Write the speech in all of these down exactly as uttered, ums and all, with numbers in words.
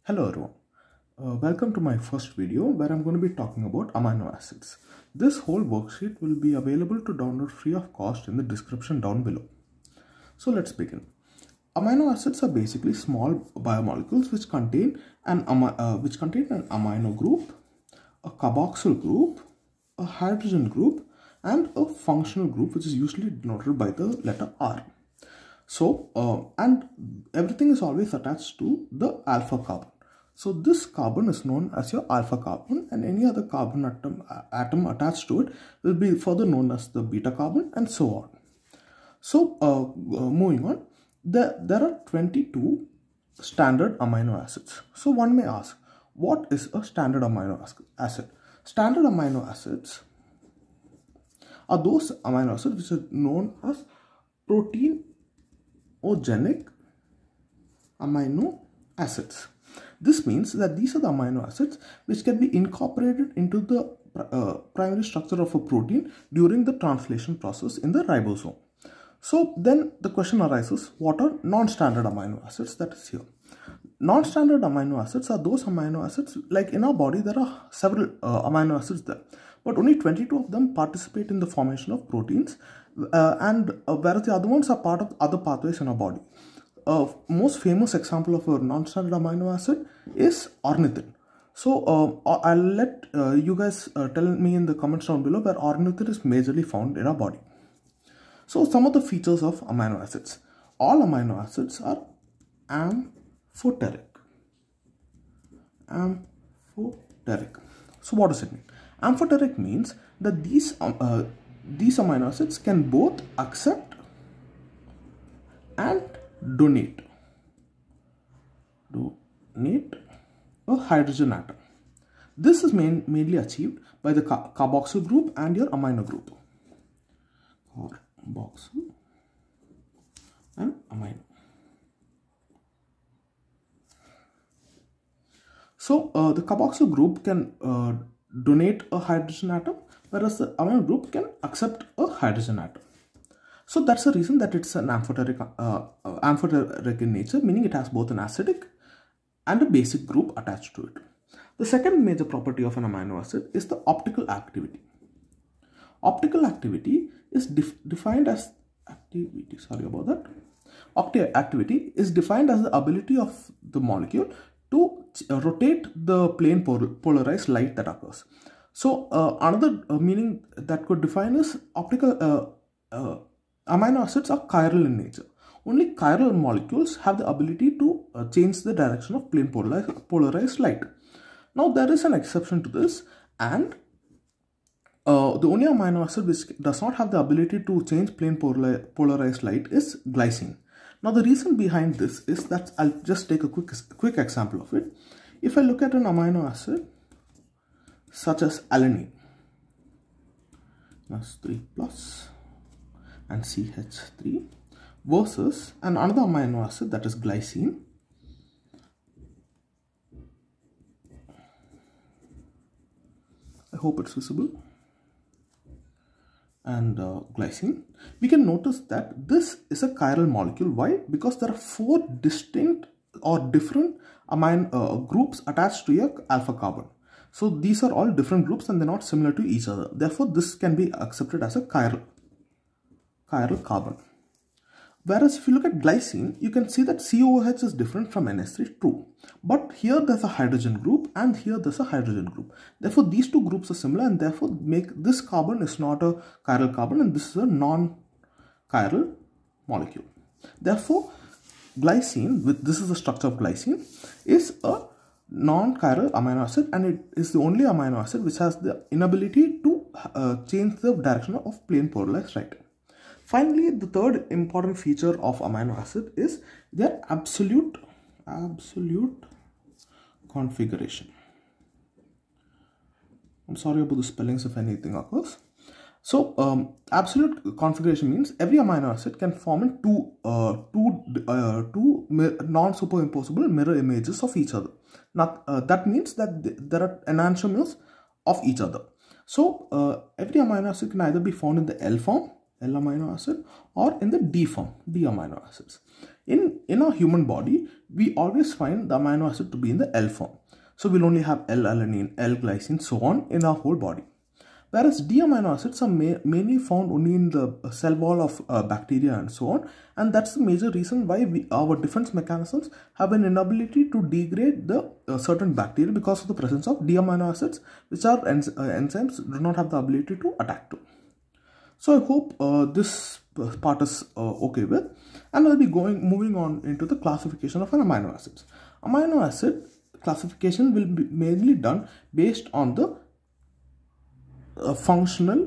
Hello everyone, uh, welcome to my first video where I'm going to be talking about amino acids. This whole worksheet will be available to download free of cost in the description down below. So let's begin. Amino acids are basically small biomolecules which contain an, uh, which contain an amino group, a carboxyl group, a hydrogen group and a functional group which is usually denoted by the letter R. So, uh, and everything is always attached to the alpha carbon. So this carbon is known as your alpha carbon, and any other carbon atom, uh, atom attached to it will be further known as the beta carbon, and so on. So uh, uh, moving on, there, there are twenty-two standard amino acids. So one may ask, what is a standard amino acid? Standard amino acids are those amino acids which are known as protein organic amino acids. This means that these are the amino acids which can be incorporated into the uh, primary structure of a protein during the translation process in the ribosome. So then the question arises, what are non-standard amino acids? That is here. Non-standard amino acids are those amino acids, like in our body there are several uh, amino acids there, but only twenty-two of them participate in the formation of proteins, uh, and uh, whereas the other ones are part of other pathways in our body. Uh, most famous example of a non-standard amino acid is ornithine. So uh, I'll let uh, you guys uh, tell me in the comments down below where ornithine is majorly found in our body. So some of the features of amino acids. All amino acids are amphoteric. Amphoteric. So what does it mean? Amphoteric means that these um, uh, these amino acids can both accept and donate donate a hydrogen atom. This is main, mainly achieved by the car carboxyl group and your amino group. Carboxyl and amino. So uh, the carboxyl group can uh, donate a hydrogen atom, whereas the amino group can accept a hydrogen atom. So that's the reason that it's an amphoteric, uh, uh, amphoteric in nature, meaning it has both an acidic and a basic group attached to it. The second major property of an amino acid is the optical activity. Optical activity is def defined as activity. Sorry about that. Optical activity is defined as the ability of the molecule to uh, rotate the plane pol polarized light that occurs. So uh, another uh, meaning that could define is optical. Uh, uh, Amino acids are chiral in nature. Only chiral molecules have the ability to uh, change the direction of plane polarized, polarized light. Now there is an exception to this, and uh, the only amino acid which does not have the ability to change plane polarized light is glycine. Now the reason behind this is that I'll just take a quick, quick example of it. If I look at an amino acid such as alanine, that's three plus, and C H three versus an another amino acid that is glycine, I hope it's visible, and uh, glycine, we can notice that this is a chiral molecule. Why? Because there are four distinct or different amino uh, groups attached to your alpha carbon. So these are all different groups and they're not similar to each other. Therefore this can be accepted as a chiral chiral carbon. Whereas if you look at glycine, you can see that C O O H is different from N H three, true. But here there's a hydrogen group and here there's a hydrogen group. Therefore these two groups are similar and therefore make this carbon is not a chiral carbon and this is a non-chiral molecule. Therefore glycine, with this is the structure of glycine, is a non-chiral amino acid, and it is the only amino acid which has the inability to uh, change the direction of plane polarized light. Finally, the third important feature of amino acid is their absolute, absolute configuration. I'm sorry about the spellings if anything occurs. So, um, absolute configuration means every amino acid can form in two, uh, two, uh, two non-superimposable mirror images of each other. Now, uh, that means that th there are enantiomers of each other. So, uh, every amino acid can either be found in the L form, L amino acid, or in the D form, D amino acids. In, in our human body, we always find the amino acid to be in the L form. So we'll only have L-alanine, L-glycine, so on in our whole body. Whereas D amino acids are ma mainly found only in the cell wall of uh, bacteria and so on. And that's the major reason why we, our defense mechanisms have an inability to degrade the uh, certain bacteria because of the presence of D amino acids, which are enz uh, enzymes do not have the ability to attack to. So I hope uh, this part is uh, okay with, and I'll be going moving on into the classification of an amino acids. Amino acid classification will be mainly done based on the uh, functional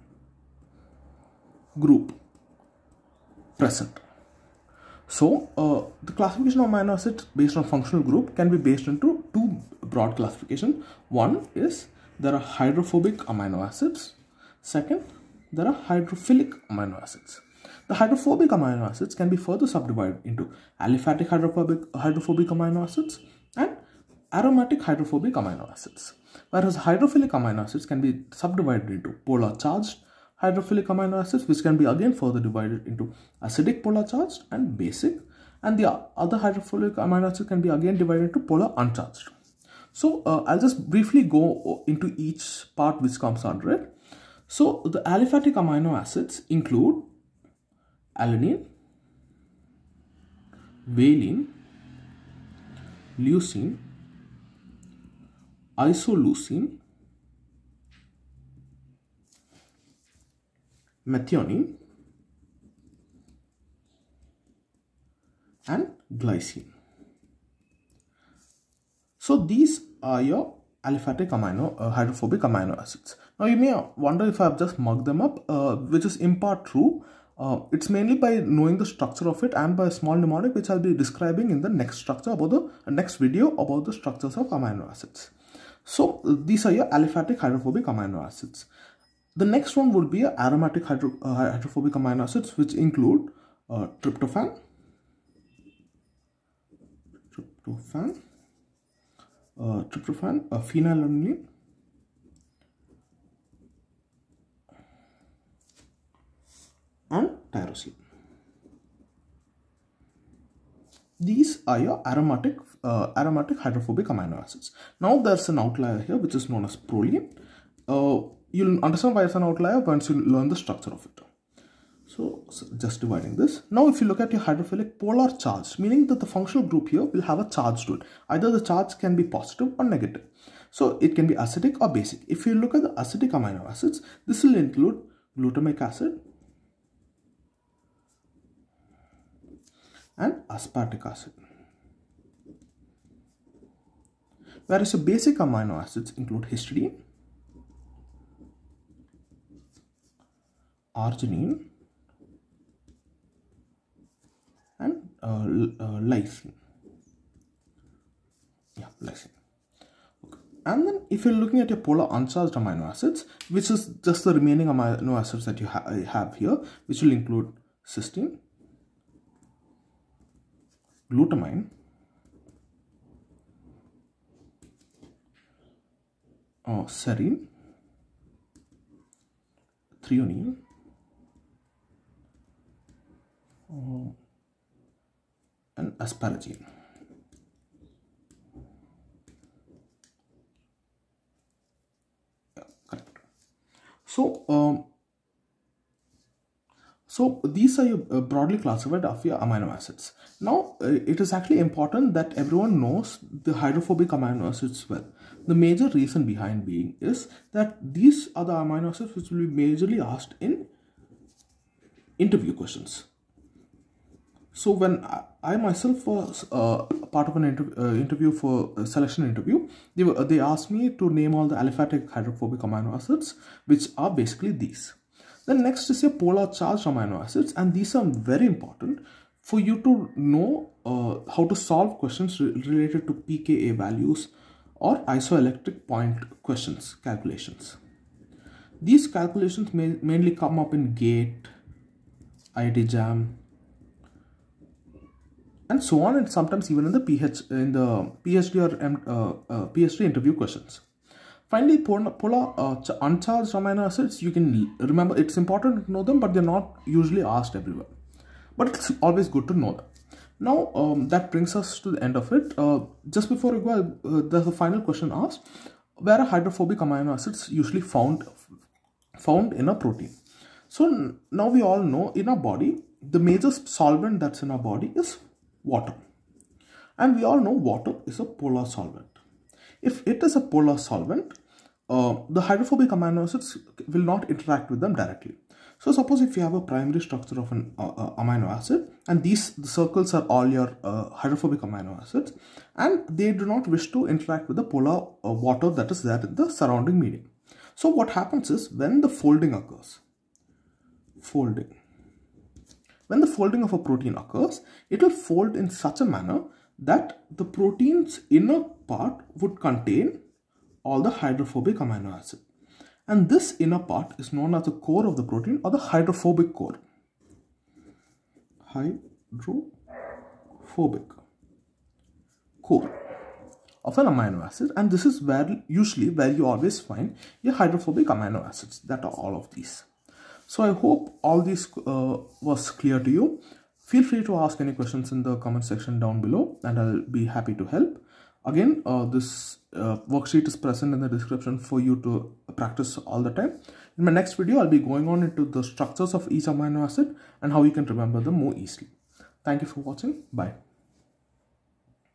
group present. So uh, the classification of amino acids based on functional group can be based into two broad classifications. One is there are hydrophobic amino acids. Second, there are hydrophilic amino acids. The hydrophobic amino acids can be further subdivided into aliphatic hydrophobic, hydrophobic amino acids and aromatic hydrophobic amino acids. Whereas hydrophilic amino acids can be subdivided into polar charged hydrophilic amino acids, which can be again further divided into acidic polar charged and basic. And the other hydrophilic amino acids can be again divided into polar uncharged. So uh, I'll just briefly go into each part which comes under it. So the aliphatic amino acids include alanine, valine, leucine, isoleucine, methionine, and glycine. So these are your aliphatic amino uh, hydrophobic amino acids. Now you may wonder if I've just mugged them up, uh, which is in part true. Uh, it's mainly by knowing the structure of it and by a small mnemonic, which I'll be describing in the next structure about the uh, next video about the structures of amino acids. So uh, these are your aliphatic hydrophobic amino acids. The next one would be aromatic hydro, uh, hydrophobic amino acids, which include uh, tryptophan, tryptophan, uh, tryptophan, uh, phenylalanine, and tyrosine. These are your aromatic uh, aromatic hydrophobic amino acids. Now there's an outlier here which is known as proline. Uh, you'll understand why it's an outlier once you learn the structure of it. So, so just dividing this. Now if you look at your hydrophilic polar charge, meaning that the functional group here will have a charge to it. Either the charge can be positive or negative. So it can be acidic or basic. If you look at the acidic amino acids, this will include glutamic acid and aspartic acid. Whereas the basic amino acids include histidine, arginine, and uh, uh, lysine. Yeah, lysine. Okay. And then if you're looking at your polar uncharged amino acids, which is just the remaining amino acids that you ha have here, which will include cysteine, glutamine, uh, serine, threonine, uh, and asparagine. Yeah, correct. So, um, so these are your, uh, broadly classified of your amino acids. Now, uh, it is actually important that everyone knows the hydrophobic amino acids well. The major reason behind being is that these are the amino acids which will be majorly asked in interview questions. So when I, I myself was uh, part of an inter uh, interview for a selection interview, they, were, uh, they asked me to name all the aliphatic hydrophobic amino acids, which are basically these. Then next is your polar charged amino acids, and these are very important for you to know uh, how to solve questions re related to P K A values or isoelectric point questions, calculations. These calculations may mainly come up in GATE, I I T JAM, and so on, and sometimes even in the PH in the PhD or M, uh, uh, PhD interview questions. Finally, polar, polar uh, uncharged amino acids, you can remember, it's important to know them, but they're not usually asked everywhere. But it's always good to know them. Now um, that brings us to the end of it. Uh, just before I go, uh, there's a final question asked: where are hydrophobic amino acids usually found found in a protein? So now we all know in our body, the major solvent that's in our body is water. And we all know water is a polar solvent. If it is a polar solvent, uh, the hydrophobic amino acids will not interact with them directly. So suppose if you have a primary structure of an uh, uh, amino acid, and these the circles are all your uh, hydrophobic amino acids, and they do not wish to interact with the polar uh, water that is there in the surrounding medium. So what happens is, when the folding occurs, folding, when the folding of a protein occurs, it will fold in such a manner that the protein's inner part would contain all the hydrophobic amino acid. And this inner part is known as the core of the protein, or the hydrophobic core. Hydrophobic core of an amino acid, and this is where usually where you always find your hydrophobic amino acids, that are all of these. So I hope all this uh, was clear to you. Feel free to ask any questions in the comment section down below, and I'll be happy to help. Again, uh, this uh, worksheet is present in the description for you to practice all the time. In my next video, I'll be going on into the structures of each amino acid and how you can remember them more easily. Thank you for watching. Bye.